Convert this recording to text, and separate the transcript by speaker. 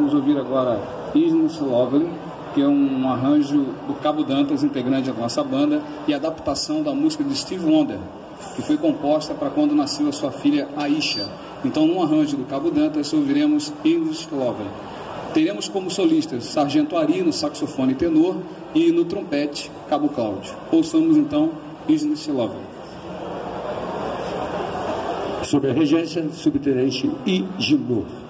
Speaker 1: vamos ouvir agora Isn't Lovely, que é um arranjo do Cabo Dantas, integrante da nossa banda, e adaptação da música de Steve Wonder, que foi composta para quando nasceu a sua filha Aisha. Então, no arranjo do Cabo Dantas, ouviremos Isn't Lovely. Teremos como solistas Sargento Ari no saxofone tenor e no trompete Cabo Cláudio. Ouçamos então Isn't Lovely.
Speaker 2: Sob a regência, subtenente I. Gilô.